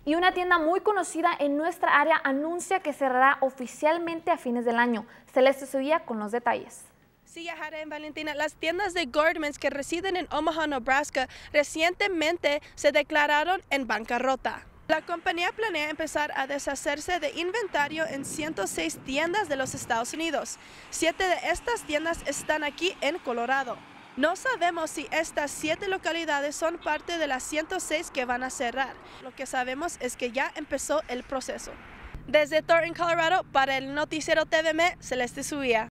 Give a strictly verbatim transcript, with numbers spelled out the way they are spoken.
Y una tienda muy conocida en nuestra área anuncia que cerrará oficialmente a fines del año. Celeste Sevilla con los detalles. Sí, Jara, en Valentina, las tiendas de Gordmans que residen en Omaha, Nebraska, recientemente se declararon en bancarrota. La compañía planea empezar a deshacerse de inventario en ciento seis tiendas de los Estados Unidos. Siete de estas tiendas están aquí en Colorado. No sabemos si estas siete localidades son parte de las ciento seis que van a cerrar. Lo que sabemos es que ya empezó el proceso. Desde Thornton, Colorado, para el Noticiero T V M, Celeste Subía.